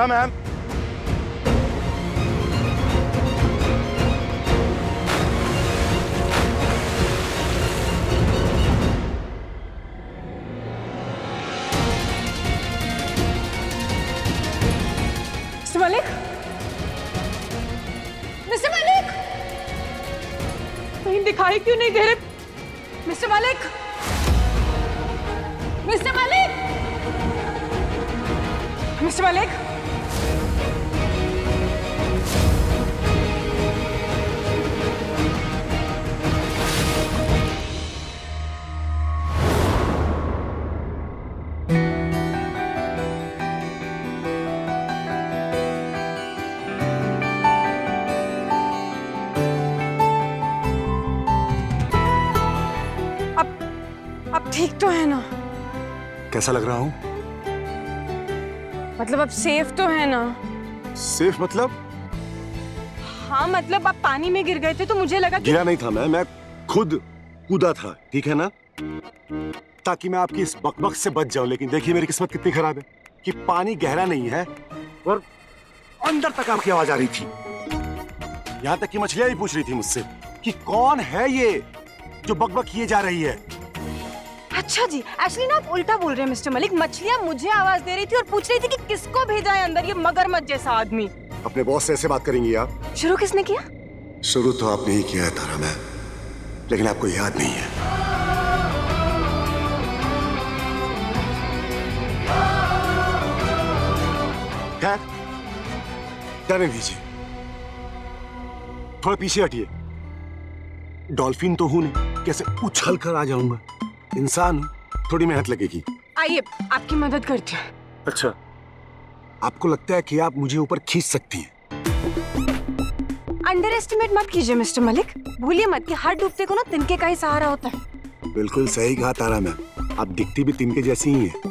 तारा ma'am, Malik, mister Malik, कहीं दिखाई क्यों नहीं दे रहे? Mister Malik, mister Malik, mister Malik, अब ठीक तो है ना? कैसा लग रहा हूँ? मतलब अब सेफ तो है ना? सेफ मतलब? हाँ मतलब आप पानी में गिर गए थे तो मुझे लगा कि... गिरा नहीं था मैं खुद कूदा था, ठीक है ना, ताकि मैं आपकी इस बकबक से बच जाऊं। लेकिन देखिए मेरी किस्मत कितनी खराब है कि पानी गहरा नहीं है और अंदर तक आपकी आवाज आ रही थी। यहाँ तक कि मछलियां भी पूछ रही थी मुझसे कि कौन है ये जो बकबक किए जा रही है। अच्छा जी, एक्चुअली ना आप उल्टा बोल रहे हैं मिस्टर मलिक। मछलियां मुझे आवाज दे रही थी और पूछ रही थी कि किसको भेजा है अंदर ये मगरमच्छ जैसा आदमी। अपने बॉस से ऐसे बात करेंगी आप? शुरू किसने किया? शुरू तो आपने ही किया है तारा मैम, लेकिन आपको याद नहीं है। खैर, जाने दीजिए, थोड़ा पीछे हटिए। डॉल्फिन तो हूं नहीं, कैसे उछल कर आ जाऊंगा? इंसान हूं, थोड़ी मेहनत लगेगी। आइए आपकी मदद करती हूँ। अच्छा, आपको लगता है कि आप मुझे ऊपर खींच सकती हैं? अंडर एस्टिमेट मत कीजिए मिस्टर मलिक। भूलिए मत कि हर डूबते को ना तिनके का ही सहारा होता है। बिल्कुल सही कहा तारा मैम, आप दिखती भी तिनके जैसी ही हैं।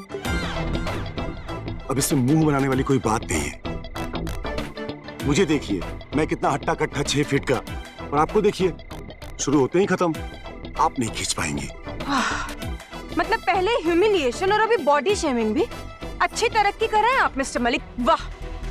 अब इसमें मुंह बनाने वाली कोई बात नहीं है। मुझे देखिए, मैं कितना हट्टा कट्टा 6 फीट का, और आपको देखिए शुरू होते ही खत्म। आप नहीं खींच पाएंगी। मतलब पहले ह्यूमिलिएशन और अभी बॉडी शेमिंग भी। अच्छी तरक्की कर रहे हैं आप मिस्टर मलिक, वाह।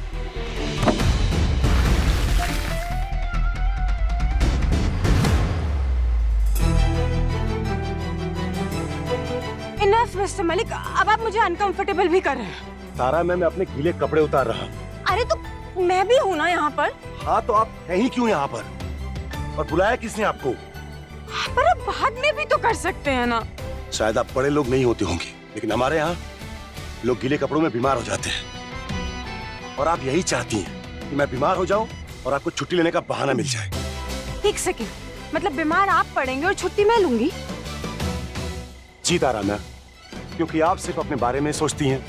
इनफ मिस्टर मलिक, अब आप मुझे अनकंफर्टेबल भी कर रहे हैं। तारा मैं अपने गीले कपड़े उतार रहा। अरे तो मैं भी हूं ना यहाँ पर। हाँ तो आप हैं ही क्यों यहाँ पर? और बुलाया किसने आपको? पर अब बाद में भी तो कर सकते हैं ना। शायद आप बड़े लोग नहीं होते होंगे, लेकिन हमारे यहाँ लोग गीले कपड़ों में बीमार हो जाते हैं। और आप यही चाहती हैं कि मैं बीमार हो जाऊं और आपको छुट्टी लेने का बहाना मिल जाए। एक सेकंड, मतलब बीमार आप पड़ेंगे और छुट्टी मैं लूंगी? जी तारा मैं, क्योंकि आप सिर्फ अपने बारे में सोचती हैं।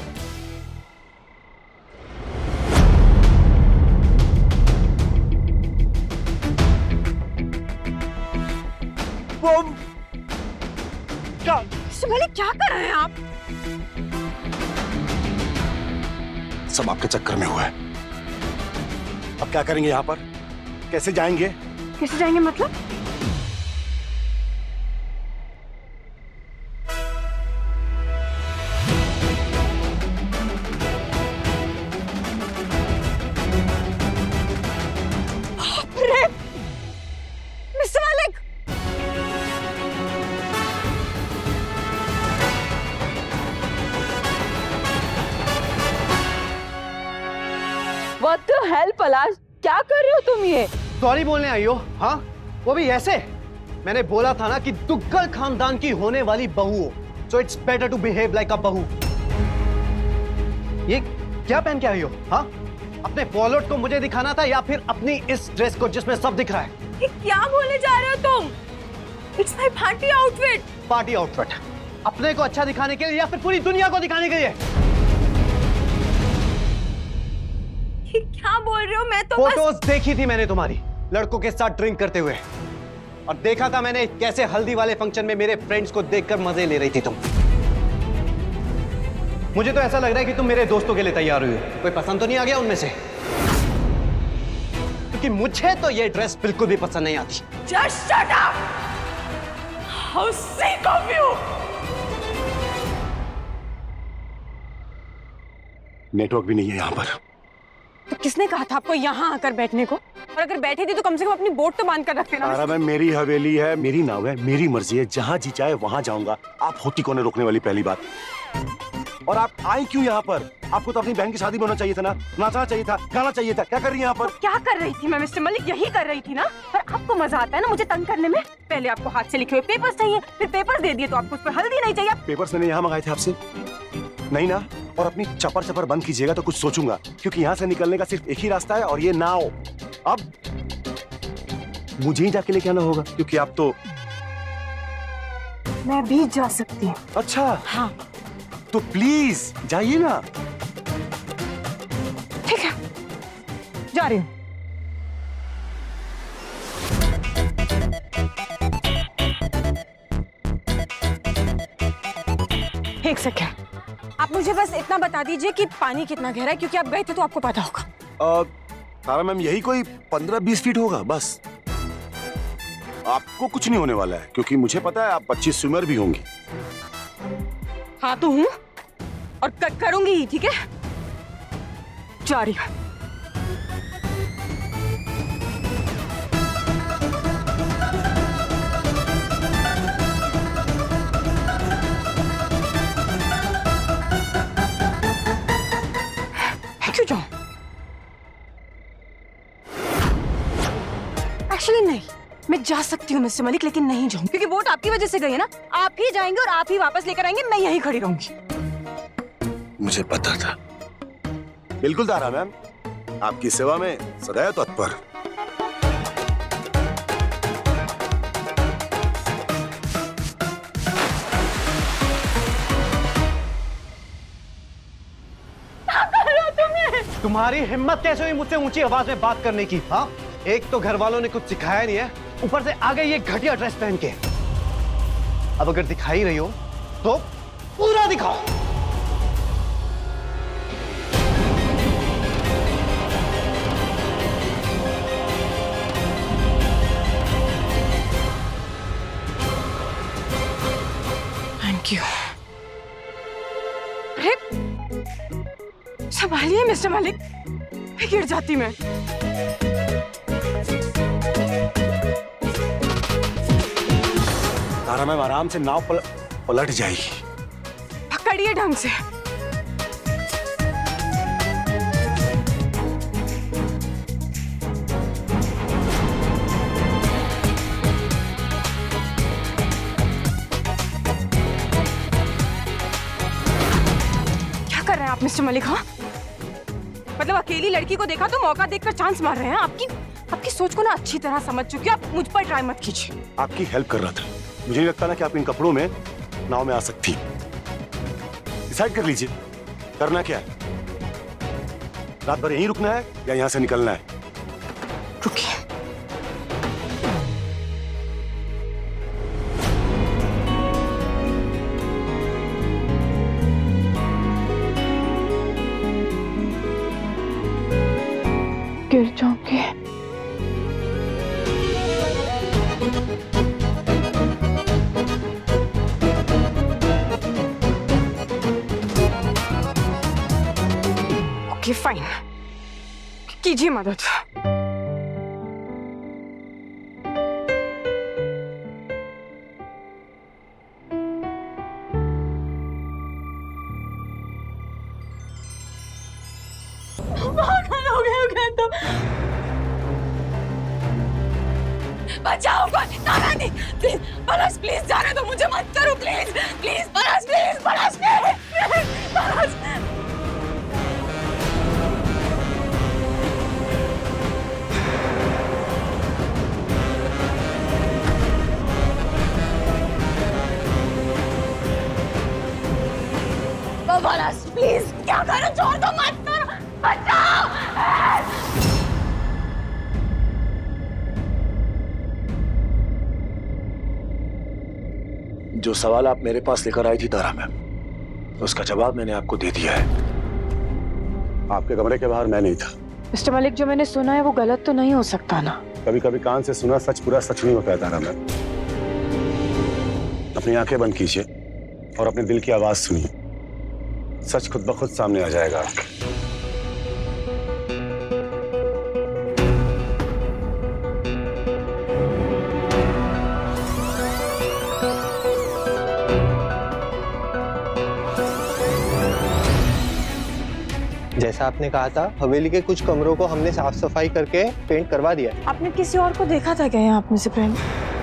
वो क्या? क्या कर रहे हैं आप? सब आपके चक्कर में हुआ है। अब क्या करेंगे यहाँ पर? कैसे जाएंगे? कैसे जाएंगे मतलब? Mister Malik, What the hell Palash, क्या कर रहे हो तुम ये? सॉरी बोलने आई हो? हाँ, वो भी ऐसे? मैंने बोला था ना कि दुग्गल खानदान की होने वाली बहू हो, so it's better to behave like a बहू। ये क्या पहन के आई हो? हाँ, अपने वॉलेट को मुझे दिखाना था या फिर अपनी इस ड्रेस को जिसमें सब दिख रहा है? ये क्या बोलने जा रहे हो तुम? It's my party outfit। Party outfit? अपने को अच्छा दिखाने के लिए या फिर पूरी दुनिया को दिखाने के लिए? ये क्या बोल रहे हो? मैं तो फोटोज देखी थी मैंने तुम्हारी लड़कों के साथ ड्रिंक करते हुए, और देखा था मैंने कैसे हल्दी वाले फंक्शन में मेरे फ्रेंड्स को देखकर मजे ले रही थी तुम। मुझे तो ऐसा लग रहा है कि तुम मेरे दोस्तों के लिए तैयार हुई हो। कोई पसंद तो नहीं आ गया उनमें से? क्योंकि मुझे तो ये ड्रेस बिल्कुल भी पसंद नहीं आती। Just shut up! How sick of you! Network भी नहीं है यहाँ पर। तो किसने कहा था आपको यहाँ आकर बैठने को? और अगर बैठी थी तो कम से कम अपनी बोट तो बांध कर रखते ना। तारा मैम, मेरी हवेली है, मेरी नाव है, मेरी मर्जी है, जहाँ जी चाहे वहाँ जाऊंगा। आप होती कौन है रोकने वाली, पहली बात। और आप आई क्यों यहाँ पर? आपको तो अपनी बहन की शादी में होना चाहिए था ना, नाचना चाहिए था, गाना चाहिए था। क्या कर रही है यहाँ पर? तो क्या कर रही थी मैं मिस्टर मलिक? यही कर रही थी ना। पर आपको मजा आता है ना मुझे तंग करने में। पहले आपको हाथ से लिखे हुए पेपर्स चाहिए, फिर पेपर्स दे दिए तो आपको उस पर हल्दी नहीं चाहिए। पेपर्स मैंने यहाँ मंगाए थे आपसे, नहीं ना? और अपनी चपर चपर बंद कीजिएगा तो कुछ सोचूंगा, क्योंकि यहाँ से निकलने का सिर्फ एक ही रास्ता है और ये नाव अब मुझे ही जाके लेके आना होगा, क्योंकि आप तो। मैं भी जा सकती हूँ। अच्छा हाँ तो प्लीज जाइए ना। ठीक है, जा रही हूँ। एक सेकेंड, आप मुझे बस इतना बता दीजिए कि पानी कितना गहरा है, क्योंकि आप गए थे तो आपको पता होगा। तारा मैम, यही कोई 15-20 फीट होगा बस। आपको कुछ नहीं होने वाला है, क्योंकि मुझे पता है आप अच्छी स्विमर भी होंगी। हाँ तो हूँ और करूंगी ही। ठीक है, जा रही हूँ। क्यों जाऊं? एक्चुअली नहीं, मैं जा सकती हूँ मिस्टर मलिक, लेकिन नहीं जाऊँ, क्योंकि वोट आपकी वजह से गई है ना। आप ही जाएंगे और आप ही वापस लेकर आएंगे, मैं यहीं खड़ी रहूंगी। मुझे पता था। बिल्कुल तारा मैम, आपकी सेवा में सदैव तत्पर। तुम्हारी हिम्मत कैसे हुई मुझसे ऊंची आवाज में बात करने की? हाँ, एक तो घर वालों ने कुछ सिखाया नहीं है, ऊपर से आ गई ये घटिया ड्रेस पहन के। अब अगर दिखाई रही हो तो पूरा दिखाओ। Thank you. अरे संभालिए मिस्टर मलिक, मैं गिर जाती मैं। तारा मैम, आराम से नाव पलट जाएगी। पकड़िए ढंग से। क्या कर रहे हैं आप मिस्टर मलिक? हाँ, मतलब अकेली लड़की को देखा तो मौका देखकर चांस मार रहे हैं। आपकी सोच को ना अच्छी तरह समझ चुकी हूँ। आप मुझ पर ट्राई मत कीजिए। आपकी हेल्प कर रहा था। मुझे नहीं लगता ना कि आप इन कपड़ों में नाव में आ सकती। डिसाइड कर लीजिए, करना क्या है? रात भर यहीं रुकना है या यहां से निकलना है? रुकिए। गिर जाऊंगी। ओके फाइन, कीजिए मदद। पागल हो गया तो बचाओ तारा दी, प्लीज पलाश, प्लीज जाने दो मुझे, मत करो please, please Palash, please Palash, Palash. Palash please, क्या करो, छोड़ दो, मत करो, बचाओ। जो सवाल आप मेरे पास लेकर आई थी तारा मैम, उसका जवाब मैंने आपको दे दिया है। आपके कमरे के बाहर मैं नहीं था। मिस्टर मलिक, जो मैंने सुना है वो गलत तो नहीं हो सकता ना? कभी कभी कान से सुना सच पूरा सच नहीं होता है तारा मैम। अपनी आंखें बंद कीजिए और अपने दिल की आवाज सुनिए। सच खुद ब खुद सामने आ जाएगा आपके। जैसा आपने कहा था, हवेली के कुछ कमरों को हमने साफ सफाई करके पेंट करवा दिया है। आपने किसी और को देखा था क्या यहाँ आप में से पहले?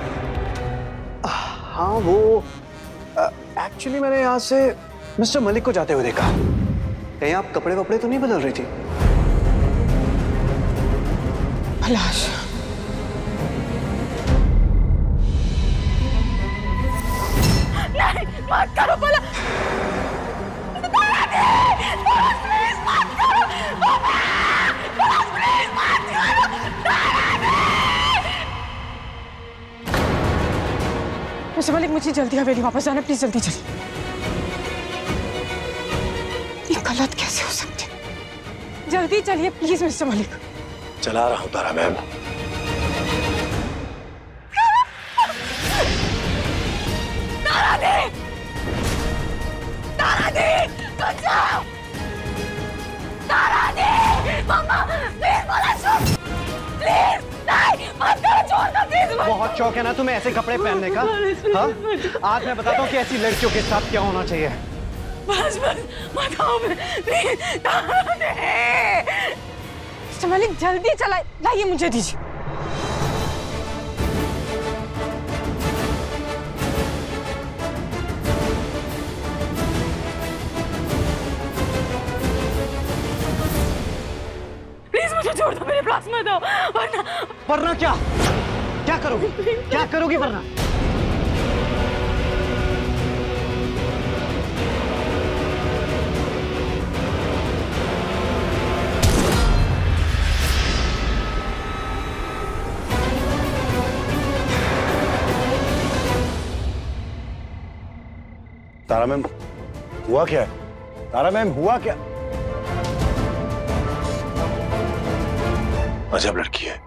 हाँ, वो एक्चुअली मैंने यहाँ से मिस्टर मलिक को जाते हुए देखा। कहीं आप कपड़े वपड़े तो नहीं बदल रही थी? पलाश, नहीं मत करो पलाश। मिस्टर मलिक, मुझे जल्दी हवेली वापस जाना, प्लीज जल्दी चलिए। ये गलत कैसे हो सकते? जल्दी चलिए प्लीज मिस्टर मलिक। चला रहा हूं तारा मैम। तारा दी! तारा दी! बचाओ! तारा दी! मम्मा, प्लीज बोला चुप! प्लीज! नहीं! मत करो, छोड़ दो प्लीज! बहुत शौक है ना तुम्हें ऐसे कपड़े पहनने का? हाँ? आज मैं बताता हूँ कि ऐसी लड़कियों के साथ क्या होना चाहिए। बस बस मत आओ, प्लीज! तारा दी! मिस्टर मलिक, जल्दी चलाइए, लाइए मुझे दीजिए। प्लीज मुझे छोड़ दो, मेरे पास मत आओ, वरना क्या? क्या करोगी? क्या करोगी वरना? तारा मैम, हुआ क्या है? तारा मैम, हुआ क्या? अजब लड़की है,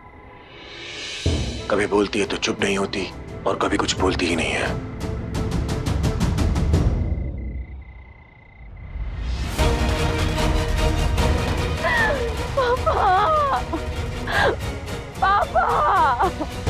कभी बोलती है तो चुप नहीं होती और कभी कुछ बोलती ही नहीं है। पापा! पापा!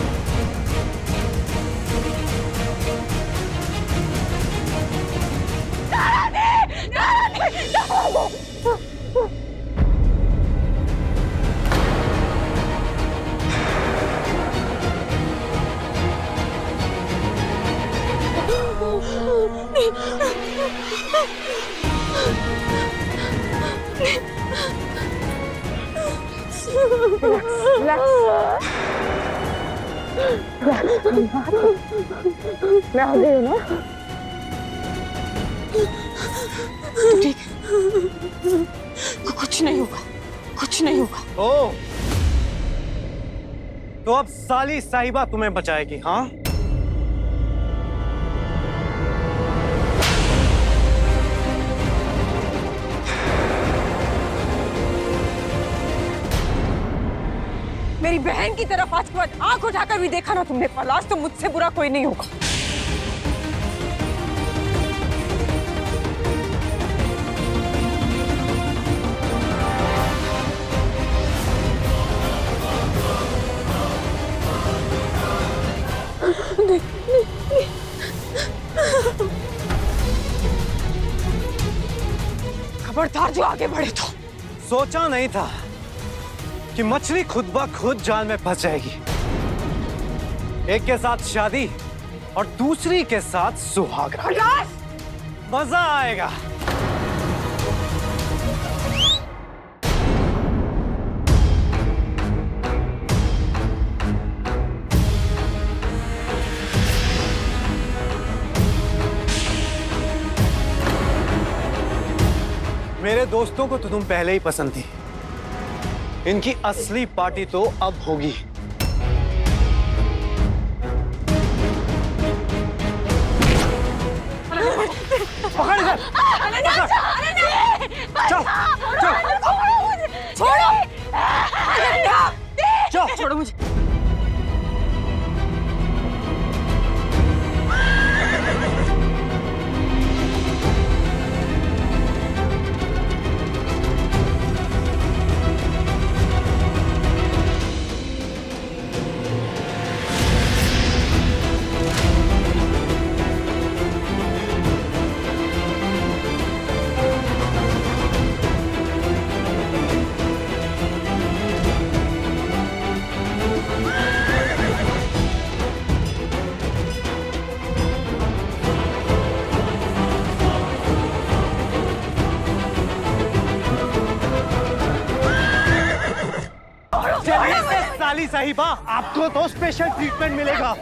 मैं आ गई हूँ ना? ठीक है, कुछ नहीं होगा, कुछ नहीं होगा। ओ, तो अब साली साहिबा तुम्हें बचाएगी, हाँ? मेरी बहन की तरफ आज के बाद आंख उठाकर भी देखा ना तुमने पलाश, तो मुझसे बुरा कोई नहीं होगा। खबरदार जो आगे बढ़े तो। सोचा नहीं था कि मछली खुद ब खुद जाल में फंस जाएगी। एक के साथ शादी और दूसरी के साथ सुहागरात। मजा आएगा। मेरे दोस्तों को तो तुम पहले ही पसंद थी, इनकी असली पार्टी तो अब होगी। पकड़ इधर। छोड़ो, छोड़ो मुझे। साहिबा, आपको तो स्पेशल ट्रीटमेंट मिलेगा।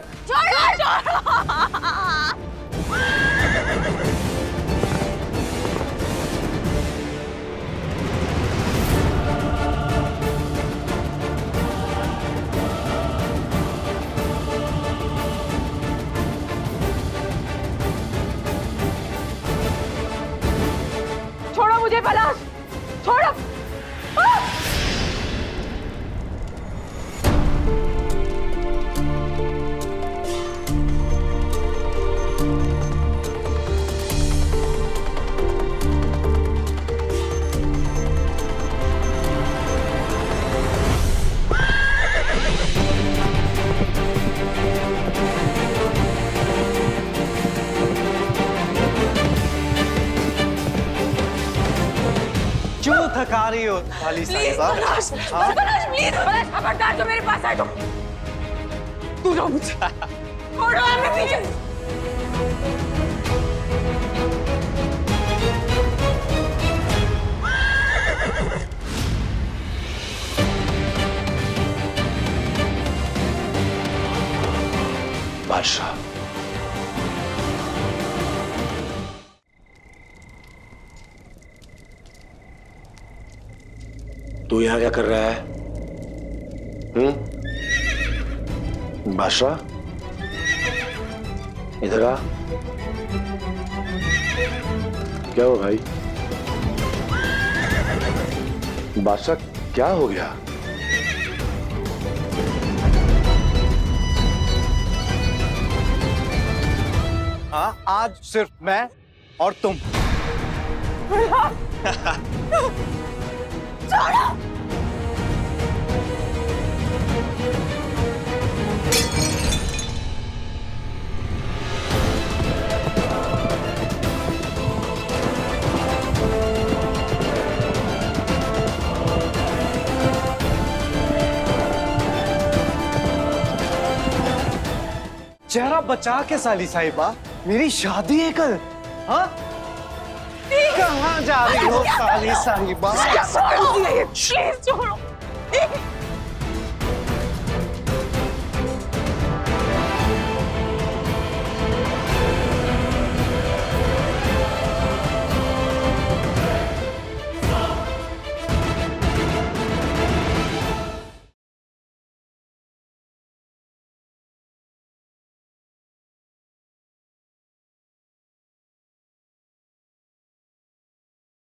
छोड़ो मुझे पलाश, छोड़ो। क्यों थका रही हो साली साहिबा? पलाश, पलाश प्लीज, पलाश खबरदार जो मेरे पास आए तो तू लो मुझे, छोड़ो हमें पीछे। बादशाह, तू यहाँ क्या कर रहा है? बादशाह, इधर आ। क्या हुआ भाई? बादशाह क्या हो गया? हाँ, आज सिर्फ मैं और तुम। चेहरा बचा के साली साहिबा, मेरी शादी है कल। हाँ, कहाँ जा रही हो साली साहिबा? प्लीज छोड़ो।